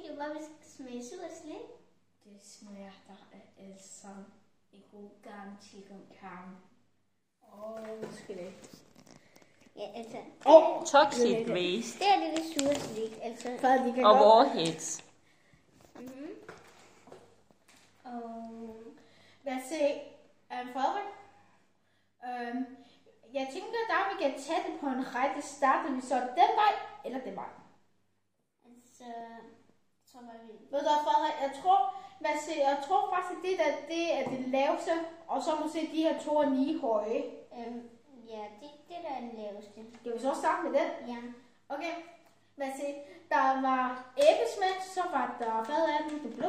jo bare, at vi skal smage sur slik. Det smager der altså en god gang chicken carne. Skal det. Ja, altså. Toxic waste. Det er det sure slik, altså. Og warheads. Og lad os se, Frederik. Jeg tænker, der vi kan tage det på en række. Starter vi så den vej, eller den vej? Altså, tror jeg vi... Ved du, Frederik, jeg tror faktisk, at det er det laveste, og så må se de her 2 er 9 høje. Ja, det der er den laveste. Skal vi så starte med den? Ja. Okay, lad os se. Der var æblesmag, så var der, hvad er det blå?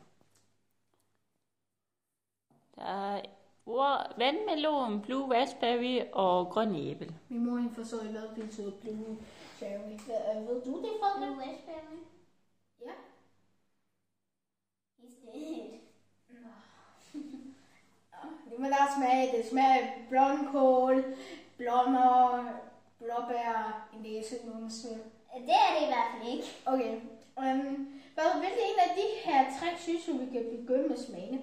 Der er vandmelon, blue raspberry og grøn æble. Min mor har forsøgt hvad det betyder blue cherry. Ved du det, Frederik? Blue raspberry. Ja. Det må der smage. Det smager af blomkål, blommer, blåbær, en næsenumse. Det er det i hvert fald ikke. Okay. Hvilken en af de her 3 synes du, vi kan begynde med smagene?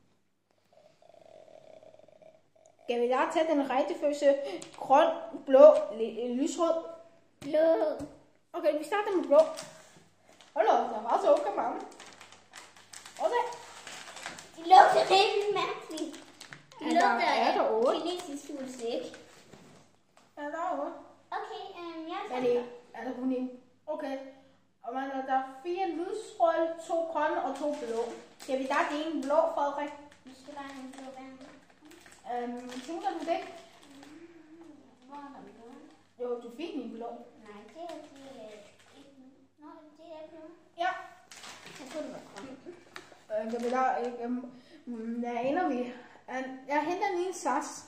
Skal vi da tage den rækkefølge? Grøn, blå, lysrød? Blå. Okay, vi starter med blå. Hold da, der var så okay mange. Okay. Det lugter rigtig mærkeligt. Det lugter er der 8? kinesisk sur slik. Ja, der er 8. Okay, jeg Er der kun en? Okay. Og man der er 4 lysrøde, 2 grønne og 2 blå. Skal vi da det en blå, Frederik? Vi skal bare have en blå vand. Tænker du det? Hvor er der blå? Jo, du fik min blå. Nej, det er ikke. Nå, det er blå. Ja. Jeg tror, det var grøn. Kan vi da, der ender vi. Jeg henter lige en sas.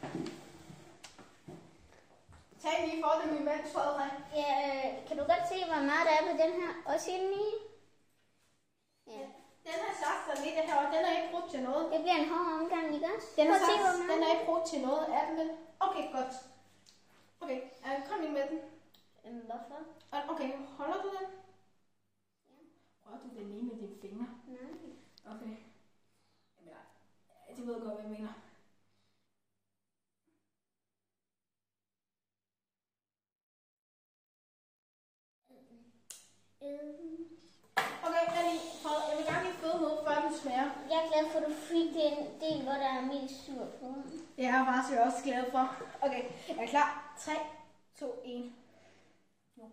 Tag lige for dem imens, Frederik. Ja, kan du godt se, hvor meget der er på den her? Også inde i? Ja. Den her sas, der ligger her, og den er ikke brugt til noget. Det bliver en hård omgang, ikke også? Den Prøv her at se, hvor sas, meget. den er ikke brugt til noget. Er den vel? Okay, godt. Okay, kom lige med den. Hvorfor? Okay, holder du den? Ja. Rører du den lige med dine fingre? Nej. Okay. Jamen, det ved jeg godt, hvad jeg mener. Okay, jeg vil gerne lige føde noget, før den smager. Jeg er glad for, at du fik den del, hvor der er mest sur på. Det er jeg faktisk også glad for. Okay, jeg er klar. 3, 2, 1. Nu.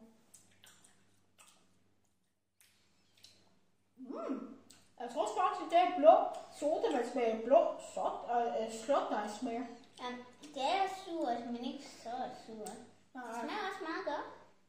Jeg tror faktisk, det er blå sodavand smager blå slåtdejsmager. Ja, det er surt, men ikke så surt. Det smager også meget godt.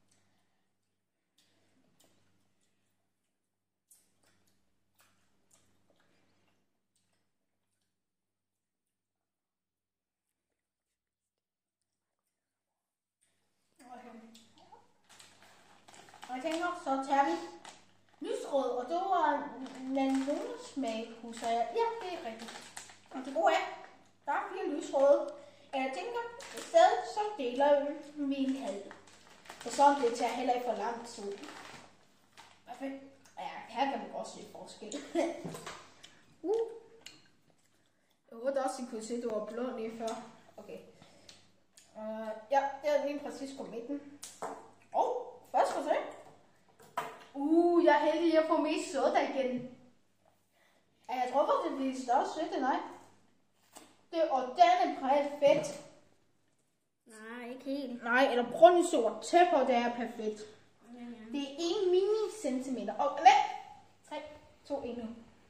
Og jeg tænker, så tager vi lysrød, og det var mandonsmag, husker jeg. Ja, det er rigtigt. Og det gode er, der er 4 lysrøde. Jeg tænker, i stedet så deler vi en halv. For så det tager heller ikke for lang tid. Perfekt. Ja, her kan man også se forskel. Jeg håber også, at I kunne se, at du var blå lige før. Okay. Ja, jeg er lige præcis på midten. Først for se. Jeg er heldig at få mest soda igen. Jeg tror faktisk, det er større sødt end dig. Og den er perfekt. Nej, ikke helt. Nej, eller brundsort. Tæt på, det er perfekt. Ja. Det er 1 mini-centimeter. Og nej! 3, 2, 1 nu.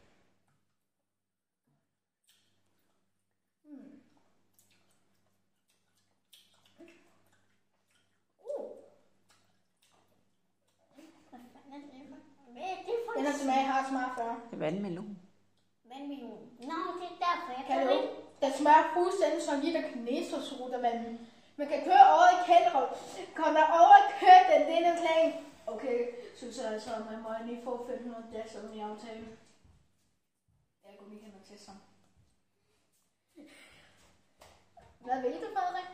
Den her smag har smagt før. Det er vandmelon. Vandmelon. Nå, det er derfor, jeg Kan kan du? ikke. Den smager fuldstændig som de der kinesersodavand. Man kan køre over i Kælderup. Kom der over og køre den denne plan. Okay, synes jeg altså, at man må lige få 500 dage som i aftale. Jeg går lige hen og teste sammen. Hvad vil du, Frederik?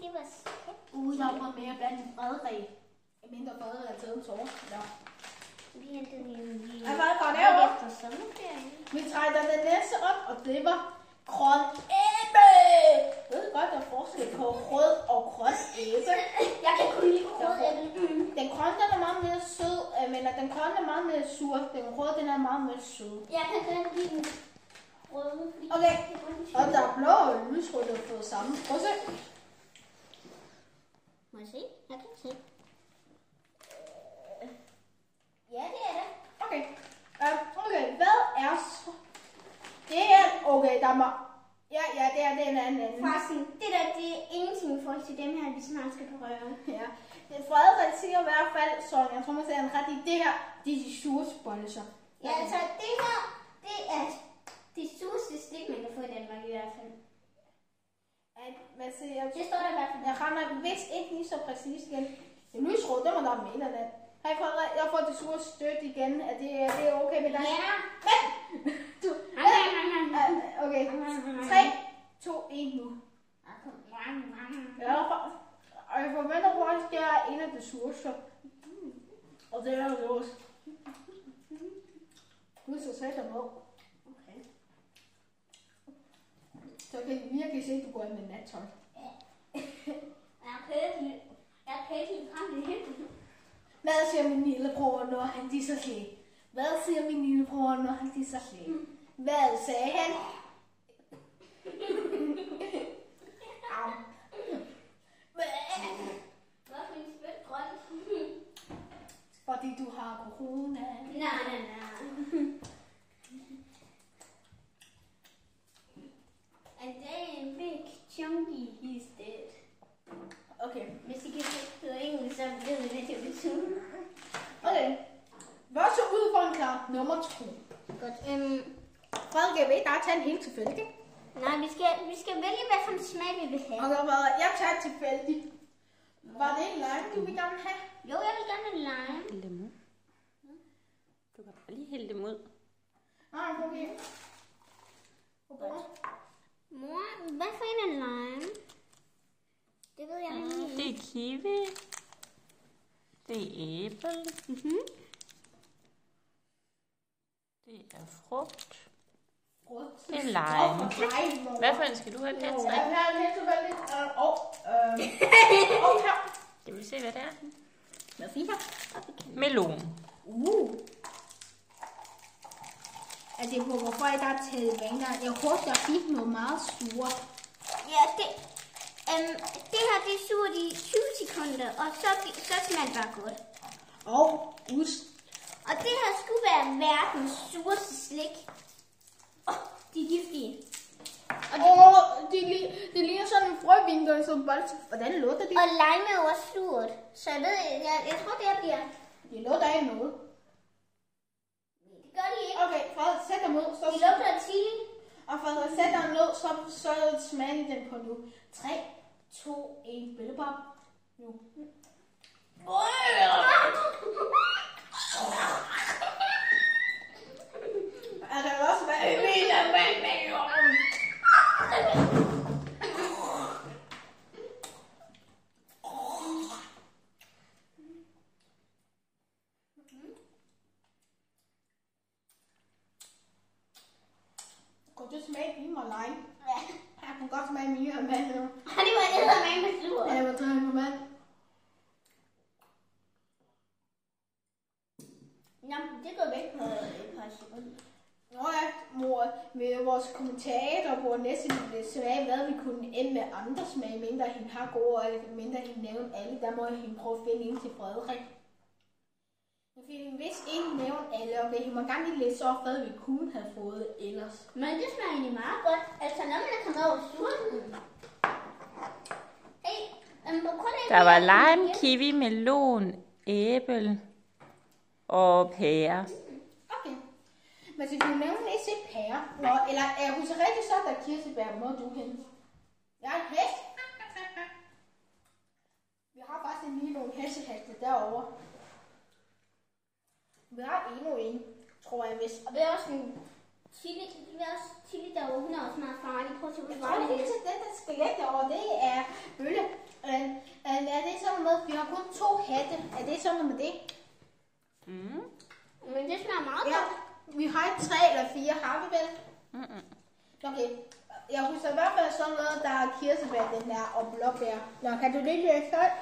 det var skægt. Der var mere blandt Frederik. Mindre Frederik har taget en tår. Ja. Vi hentede lige Jeg var godt derovre. efter sommerferien. Vi trækker den næste op, og det var grøn æble. Jeg ved godt, der er forskel på rød og grøn æble. Jeg kan kun lide rødæble. Den grønne den er meget mere sød, men den grønne er meget mere sur. Den røde den er meget mere sød. Jeg kan godt lide den røde. Okay, og der er blå og lysrød, der har fået sammen. Prøv at se. Må jeg se? Jeg kan se. Ja, det er det. Okay. Okay, hvad er så? Det er, okay, der må... Ja, det er den anden. Forresten, det der, det er ingenting i forhold til dem her, vi snart skal prøve. Ja. Frederik siger i hvert fald, så jeg tror, man siger en ret i det her, det er de sure bolser. Ja, altså det her, det er det sureste slik, man kan få i Danmark i hvert fald. Hvad siger jeg? Det står der i hvert fald. Jeg rammer vist ikke lige så præcis igen. Det lysrød, det må der mene den. Hej Frederik, jeg får det sure støt igen. Er det okay med dig? Ja. Men! Okay. 3, 2, 1 nu. Og jeg forventer på, at det er en af de sureste. Og det er jo det også. Nu så sæt dig med. Okay. Så kan I virkelig se, at du går ind med nattøj. Jeg kan ikke lide frem i hænden. Hvad siger min lillebror, når han disser slæg? Hvad siger min lillebror, når han disser slæg? Hvad sagde han? Au. Hvorfor er spyt grønt? Fordi du har corona. Nej. And then big chunky he's dead. Okay. Hvis I kan høre engelsk, så ved I, hvad det betyder. Okay. Hvad så ud for en klar nummer 2? Godt. Frederik, jeg ved, der er taget en helt tilfældig. Nej, vi skal vælge, hvad for en smag vi vil have. Og der var, jeg tager tilfældig. Var det en lime, du vil gerne have? Jo, jeg vil gerne have lime. Hælde dem ud. Du kan bare lige hælde dem ud. Nej, okay. Mor, hvad for en er lime? Det ved jeg ikke. Det er kiwi. Det er æble. Det er frugt. Det er lime. Hvad for en skal du have, Petra? Jeg har en helt tilfældig. Her. Skal vi se, hvad det er? Hvad fint her? Melon. Er det på, hvorfor I der er taget vaner? Jeg håber, jeg fik noget meget sure. Ja, det her, det er surt i 20 sekunder, og så smager det bare godt. Og ost. Og det her skulle være verdens sureste slik. De er giftige. Det ligner sådan en frøvinkel, som bold. Hvordan lugter det? Og lime er jo også surt. Så jeg tror, det her bliver... Det lugter af noget. Det gør de ikke. Okay, Frederik, sæt dig ned. De lugter af chili. Og Frederik, sæt dig ned, så smager den på nu. 3, 2, 1, billebop. Nu. Er der også hvad i min Kunne du smage min og lime? Ja. Jeg kunne godt smage min og mand nu. Det var eddermame med sur. Ja, jeg var drevet på mand. Jamen, det går væk på et par sekunder. Nå ja, mor, med vores kommentator på næste smag, hvad vi kunne ende med andre smag, mindre hende har gode, og mindre hende nævne alle, der må hende prøve at finde en til Frederik. Hvis ingen nævne alle, og vil hende må gerne lige læse op, hvad vi kunne have fået ellers. Men det smager egentlig meget godt. Altså, når man er kommet over surten. Hey, der var lime, kiwi, melon, æble og pære. Okay. Men så kunne nævne ikke se pære. Eller er hun så rigtig så, der kirsebær, må du hente? Jeg er en hest. Vi har faktisk lige nogle hesteheste derovre. Vi har endnu en, tror jeg vist. Og det er også en Chili, det er også chili derovre. Hun er også meget farlig. Prøv at se, hvor Jeg tror farlig det lige er. til den der skelet derovre, det er bølle. Er det sådan noget, vi har kun 2 hatte. Er det sådan noget med det? Mm. Men det smager meget Ja, godt. vi har 3 eller 4, har vi vel? Okay. Jeg husker i hvert fald sådan noget, der er kirsebær, den der, og blåbær. Nå, kan du lige læse højt?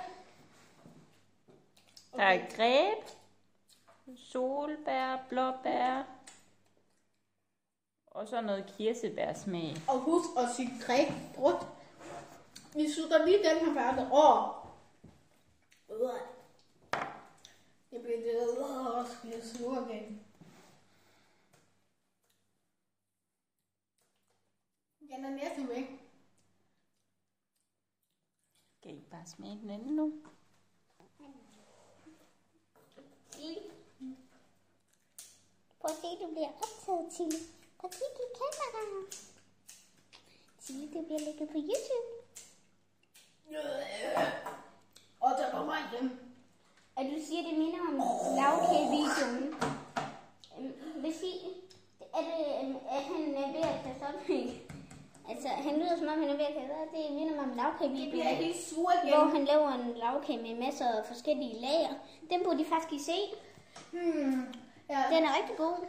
Der er greb, solbær, blåbær og så noget kirsebærsmag. Og husk at sige greb brudt. Vi sutter lige den her færdig. Det bliver det også bliver sur igen. Den er næsten væk. Kan I bare smage den anden nu? Prøv at se, du bliver optaget, Tilly. Prøv at kigge i kameraet. Tilly, du bliver lægget på YouTube. Og der kommer igen. Og du siger, det minder om lavkagevideoen. Hvis I... Er han ved at tage sådan? Altså, han lyder som om, han er ved at tage sådan. Det minder mig om Det bliver lavkagevideoen. helt sur igen. Hvor han laver en lavkage med masser af forskellige lager. Den burde I faktisk lige se. Ja. Den er rigtig god.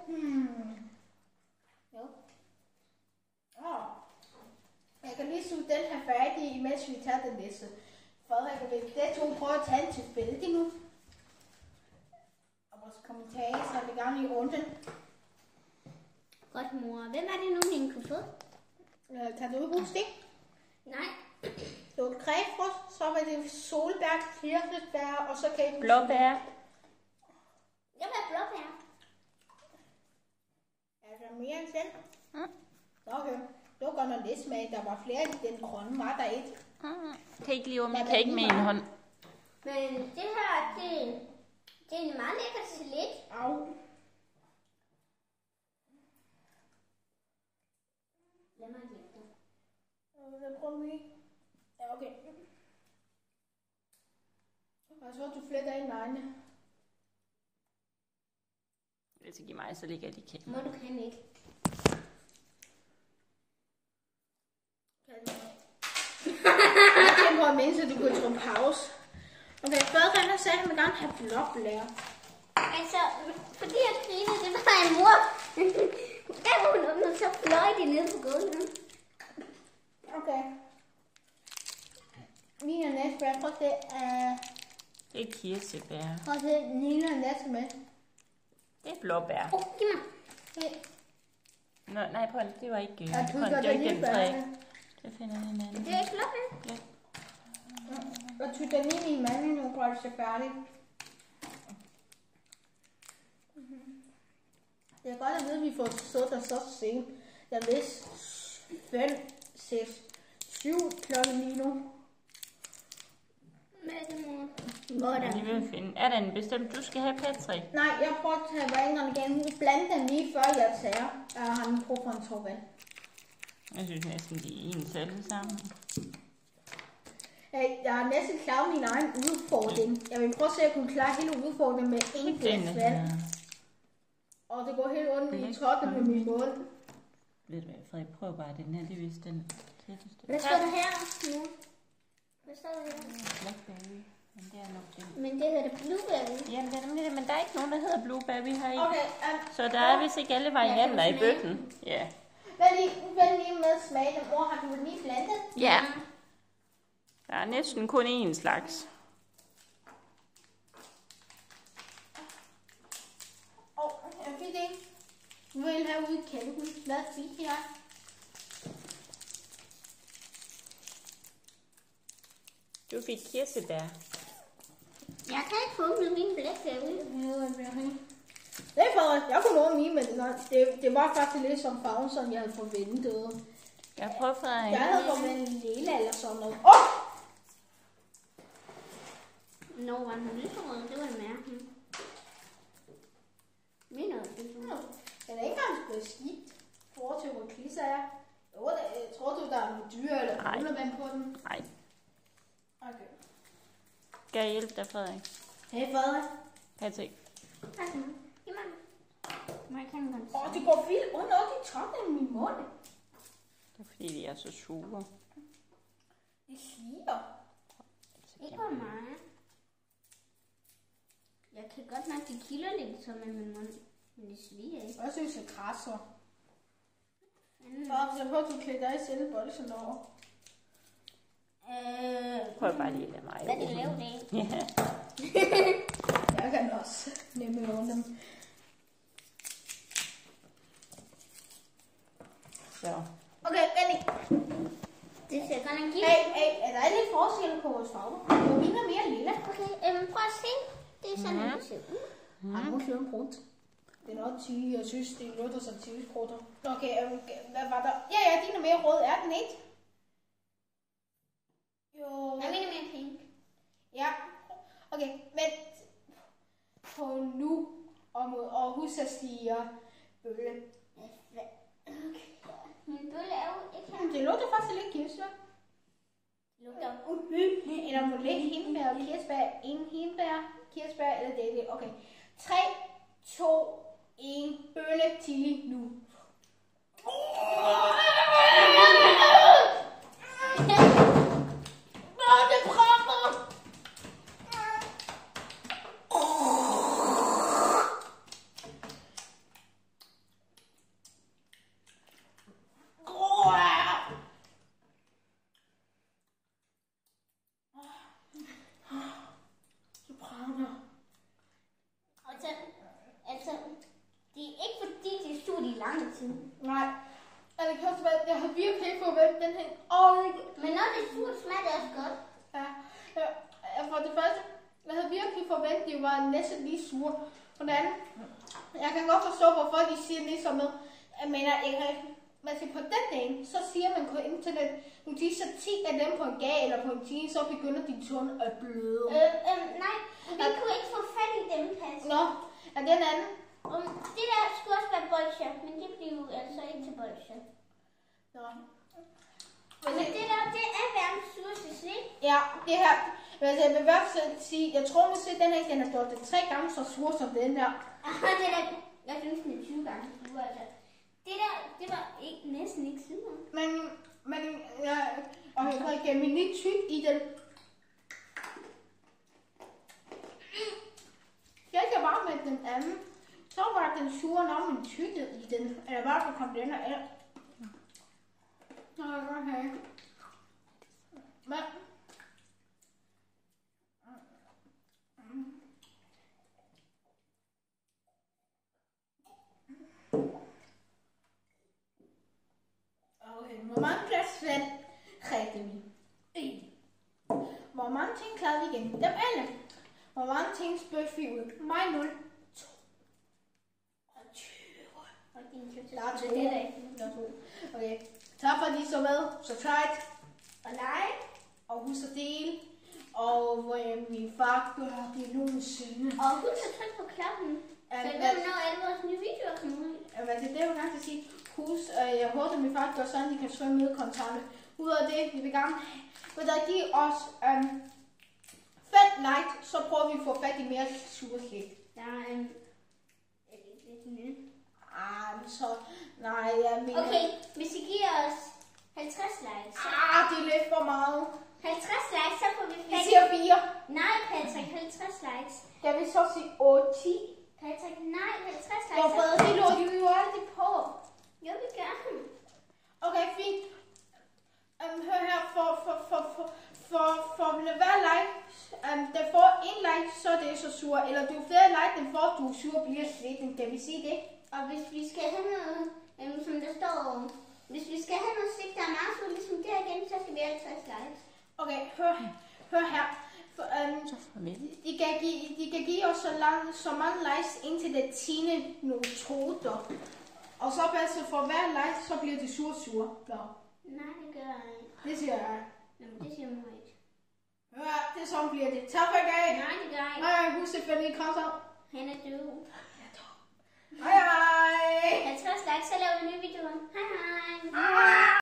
Jo. Jeg kan lige suge den her færdig, imens vi tager den næste. Frederik og Victor, det to prøver at tage en tilfældig nu. Og vores kommentarer, så er vi gang i runden. Godt, mor. Hvem er det nu, min kunne få? Kan du huske det? Nej. Det var grebfrugt, så var det solbær, kirsebær, og så kan I huske... Blåbær. Jeg vil have blåbær. Er der mere end den? Okay. Det var godt nok lidt smag. Der var flere i den grønne. Var der et? Kan ikke lige åbne cake med en hånd. Men det her, det er en meget lækker salat. Au. Lad mig hjælpe dig. Jeg prøver lige. Ja, okay. Og så du fletter ind neglene. Hvis I giver mig, så ligger de kæmpe. Må du kan ikke. Jeg tænker på, mens du kunne trykke pause. Okay, Frederik har sagt, at man gerne have blåbær. Altså, fordi jeg griner, det var en mor. Der var hun åbnet, så fløj de ned på gulvet. Okay. Min er næste bær. Prøv at se. Det er kirsebær. Prøv at se. Nina er næste med. Det er blåbær. Giv mig. Nå, nej, prøv, det var ikke... Jeg prøv, det var ikke den træ. Jeg finder en anden. Det er ikke blåbær. Ja. Og tykker lige min mand nu, for at se færdig. Det er godt at vide, at vi får sutter så sent. Jeg vidste 5, 6, 7 klokken lige nu. Hvad er det, mor? Jeg er lige ved at finde. Er der en bestemt, du skal have, Patrick? Nej, jeg prøver at tage vandene igen. Nu blander dem lige før jeg tager. Jeg har en brug for en tår vand. Jeg synes næsten, de er ens alle sammen. Jeg har næsten klaret min egen udfordring. Jeg vil prøve at se, at jeg kunne klare hele udfordringen med en glas vand. Og det går helt ondt i toppen med min mund. Ved du hvad, Frederik, prøv bare den her. Det er vist den tætteste. Hvad står der her, mor? Hvad står der her? Blackberry. Men det er nok den. Men det hedder blueberry. Jamen, det er nemlig det, men der er ikke nogen, der hedder blueberry her i. Okay, Så der er vist ikke alle varianter i bøtten. Ja. vent lige med smagen. Mor, har du den lige blandet? Ja. Der er næsten kun én slags. Jeg fik det. Nu vil jeg have ude i kælden. Hvad fik jeg? Du fik kirsebær. Jeg kan ikke få med min blackberry. Det er for, jeg kunne nå mine, men det var faktisk lidt som farven, som jeg havde forventet. Jeg prøver, Frederik. Jeg havde forventet en lille eller sådan noget. Nå, var den lyserød? Det var det mærkeligt. Min er lyserød. Den er ikke engang blevet skidt. Forhold til, hvor klisse er. Tror du, der er nogle dyr eller undervand på den? Nej. Okay. Skal jeg hjælpe dig, Frederik? Hey, Frederik. Patrick. Giv mig den. Man kan godt se. Det går vildt ondt op i toppen af min mund. Det er fordi, de er så sure. Det sviger. Ikke for meget. Jeg kan godt mærke, det kilder lidt som med min mund. Men det sviger ikke. Jeg synes, det krasser. Så prøv at du klæde dig selv bolden over. Prøv bare lige at lade mig. Hvad er det lavet af? Ja. Jeg kan også nemme over dem. Så. Okay, Benny. Det ser godt nok givet. Er der lidt forskel på vores farver? Det minder mere lilla. Okay, prøv at se. Det er sådan, det ser ud. Ej, nu slår en brud. Det er nok 20, jeg synes, det lugter som 20 sprutter. Okay, hvad var der? Ja, din er mere rød, er den ikke? Jo. Jeg mener mere pink. Ja, okay, men på nu og husk at sige bølle. Okay. Min bølle er jo ikke her. Det lugter faktisk lidt kirsebær. Det lugter Eller må lidt hindbær og kirsebær. En hindbær, kirsebær eller det. Okay. 3, 2, 1. Bølle til nu. Det brænder! Altså, det er ikke fordi, det stod i lang tid. Nej. Jeg har virkelig ikke forventet den her. Men når det er surt, smager det også godt. Ja. For det første, jeg havde virkelig forventet, at de var næsten lige sure. For det andet, jeg kan godt forstå, hvorfor de siger ligesom med, jeg mener, på den dag, så siger man på internet, når de så 10 af dem på en gag eller på en time, så begynder din tunge at bløde. Nej, vi kunne ikke få fat i dem, Pas. Nå, er den anden? Det der skulle også være bolsjer, men det blev altså ikke til bolsjer. Nå. Men det der, det er verdens sureste slik. Ja, det her. Altså, jeg vil i hvert fald sige, jeg tror måske, den her, den er gjort det 3 gange så sur som den der. Det der, jeg synes, den er 20 gange sur, altså. Det der, det var ikke, næsten ikke sur. Men og jeg har ikke min lidt tyk i den. Jeg kan bare med den anden. Så var den sure, når man tykkede i den. Eller bare så kom den af. Okay. Men. Okay, hvor mange glas vand drikker vi? 1. Hvor mange ting klarede vi igennem? Dem alle. Hvor mange ting spøgte vi ud? Mig 0. 2. Og 20. Der er 2. Der er 2. Okay. Tak fordi I så med. Subscribe. Og like. Og husk at dele. Og hvor min far gør det nogensinde. Og husk at trykke på klappen. Så jeg ved, når alle vores nye videoer kommer ud. Hvad det er, jeg vil gerne sige. Husk, jeg håber, at min far gør sådan, at I kan skrive med i kommentarerne. Ud af det, vi vil gerne give os 5 likes, så prøver vi at få fat i mere sure slik. Der er lidt nyt. Så, nej, jeg mener... Okay, hvis I giver os 50 likes. Det er lidt for meget. 50 likes, så får vi Vi fat i... siger 4. Nej, Patrick, 50 likes. Skal vi så sige 8, 10? Patrick, nej, 50 likes. Jeg har fået det lort, vi jo altid på. Jo, vi gør. Okay, fint. Hør her, for hver like, der får 1 like, så er det så sur. Eller du flere like, den får, du er sur, bliver slidt. Kan vi sige det? Og hvis vi skal have noget, som der står, hvis vi skal have noget sigt, der er meget sur, ligesom det her igen, så skal vi have 50 likes. Okay, hør her. De kan give os så mange likes indtil det 10. oktober. Og så altså for hver like, så bliver det sur. Nej, det gør jeg ikke. Det siger jeg. Jamen, det siger jeg ikke. Ja, det sådan bliver det. Tak for i dag. Nej, det gør jeg ikke. Husk selvfølgelig, kom så. Han er død. Hej hej. 50 likes, så laver vi nye videoer. Hej hej.